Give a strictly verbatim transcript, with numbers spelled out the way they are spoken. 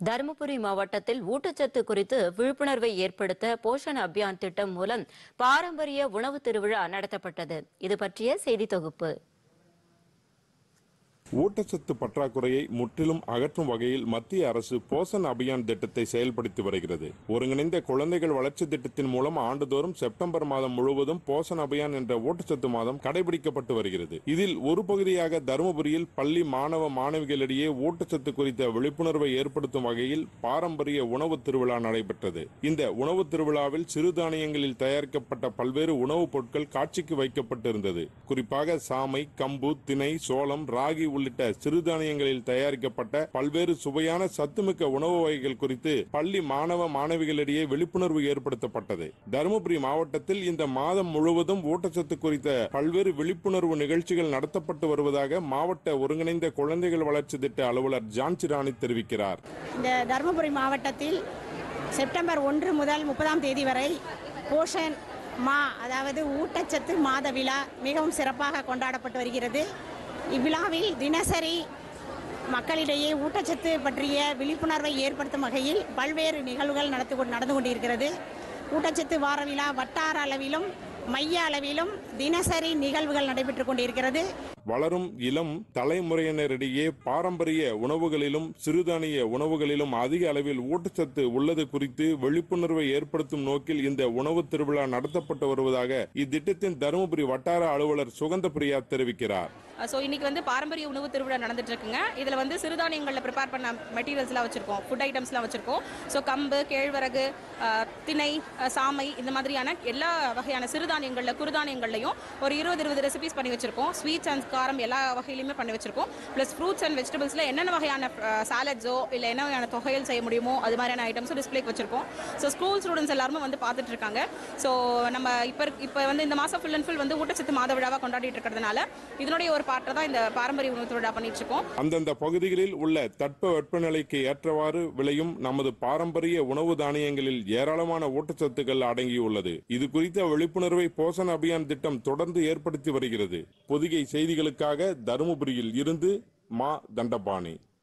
தருமபுரி மாவட்டத்தில் ஊட்டச்சத்து குறித்து விழிப்புணர்வை ஏற்படுத்த போஷன் அபியான் திட்டம் மூலம் பாரம்பரிய உணவு திருவிழா நடத்தப்பட்டது. இது பற்றிய செய்தி தொகுப்பு. ஊட்டச்சத்து பற்றாக்குறையை முற்றிலும் அகற்றும் வகையில் மத்திய அரசு போஷன் அபியான் திட்டத்தை செயல்படுத்தி வருகிறது. ஒருங்கிணைந்த குழந்தைகள் வளர்ச்சி திட்டத்தின் மூலம் ஆண்டுதோறும் செப்டம்பர் மாதம் முழுவதும் போஷன் அபியான் என்ற ஊட்டச்சத்து மாதம் கடைபிடிக்கப்பட்டு வருகிறது. இதில் ஒரு பகுதியாக தருமபுரியில் பள்ளி மாணவ மாணவிகளிடையே ஊட்டச்சத்து குறித்த விழிப்புணர்வை ஏற்படுத்தும் வகையில் பாரம்பரிய உணவு திருவிழா நடைபெற்றது. இந்த உணவு திருவிழாவில் சிறுதானியங்களில் தயாரிக்கப்பட்ட பல்வேறு உணவுப் பொருட்கள் காட்சிக்கு வைக்கப்பட்டிருந்தது. குறிப்பாக சாமை, கம்பு, திணை, சோளம், ராகி உள்ளிட்ட சிறுதானியங்களில் தயாரிக்கப்பட்ட பல்வேறு சுவையான சத்துமிக்க உணவு வகைகள் குறித்து பள்ளி மாணவ மாணவிகளிடையே விழிப்புணர்வு ஏற்படுத்தப்பட்டது. தருமபுரி மாவட்டத்தில் இந்த மாதம் முழுவதும் ஊட்டச்சத்து குறித்த பல்வேறு விழிப்புணர்வு நிகழ்ச்சிகள் நடத்தப்பட்டு வருவதாக மாவட்ட ஒருங்கிணைந்த குழந்தைகள் வளர்ச்சி திட்ட அலுவலர் ஜான்சி ராணி தெரிவிக்கிறார். இந்த தருமபுரி மாவட்டத்தில் செப்டம்பர் ஒன்று முதல் முப்பதாம் தேதி வரை போஷன் மா அதாவது ஊட்டச்சத்து மாத விழா மிகவும் சிறப்பாக கொண்டாடப்பட்டு வருகிறது. இவ்விழாவில் தினசரி மக்களிடையே ஊட்டச்சத்து பற்றிய விழிப்புணர்வை ஏற்படுத்தும் வகையில் பல்வேறு நிகழ்வுகள் நடத்து நடந்து கொண்டிருக்கிறது. ஊட்டச்சத்து வார விழா வட்டார அளவிலும் மைய அளவிலும் தினசரி நிகழ்வுகள் நடைபெற்றுக் கொண்டிருக்கிறது. வளரும் இளம் தலைமுறையினரிடையே பாரம்பரிய உணவுகளிலும் சிறுதானிய உணவுகளிலும் அதிக அளவில் ஊட்டச்சத்து உள்ளது குறித்து விழிப்புணர்வை ஏற்படுத்தும் நோக்கில் இந்த உணவு திருவிழா நடத்தப்பட்டு வருவதாக இத்திட்டத்தின் தருமபுரி வட்டார அலுவலர் சுகந்த பிரியா தெரிவிக்கிறார். ஸோ இன்னைக்கு வந்து பாரம்பரிய உணவு திருவிழா நடந்துட்டு இருக்குங்க. இதில் வந்து சிறுதானியங்களில் ப்ரிப்பேர் பண்ண மெட்டீரியல்ஸ்லாம் வச்சிருக்கோம், ஃபுட் ஐட்டம்ஸ்லாம் வச்சிருக்கோம். ஸோ கம்பு, கேழ்வரகு, திணை, சாமை இந்த மாதிரியான எல்லா வகையான சிறுதானியங்களில் குறுதானியங்கள்லையும் ஒரு இருபது இருபது ரெசிபிஸ் பண்ணி வச்சிருக்கோம். ஸ்வீட்ஸ் அண்ட் காரம் எல்லா வகையிலுமே பண்ணி வச்சிருக்கோம். ப்ளஸ் ஃப்ரூட்ஸ் அண்ட் வெஜிடபிள்ஸில் என்னென்ன வகையான சாலட்ஸோ இல்லை என்ன வகையான தொகையில் செய்ய முடியுமோ அது மாதிரியான ஐட்டம்ஸும் டிஸ்பிளேக்கு வச்சிருக்கோம். ஸோ ஸ்கூல் ஸ்டூடெண்ட்ஸ் எல்லாருமே வந்து பார்த்துட்டு இருக்காங்க. ஸோ நம்ம இப்போ இப்போ வந்து இந்த மாதம் ஃபுல் அண்ட் ஃபுல் வந்து ஊட்டச்சத்து மாத விழாவாக கொண்டாடிட்டு இருக்கிறதுனால இதனுடைய ஒரு பாட்டை தான் இந்த பாரம்பரிய உணவு திருவிழா பண்ணிட்டு இருக்கோம். அந்தந்த பகுதிகளில் உள்ள தட்ப வெப்பநிலைக்கு ஏற்றவாறு விளையும் நமது பாரம்பரிய உணவு தானியங்களில் ஏராளமான ஊட்டச்சத்துக்கள் அடங்கியுள்ளது. இது குறித்த விழிப்புணர்வை போஷன் அபியான் திட்டம் தொடர்ந்து ஏற்படுத்தி வருகிறது. பொதிகை செய்திகளுக்காக தருமபுரியில் இருந்து மா தண்டபாணி.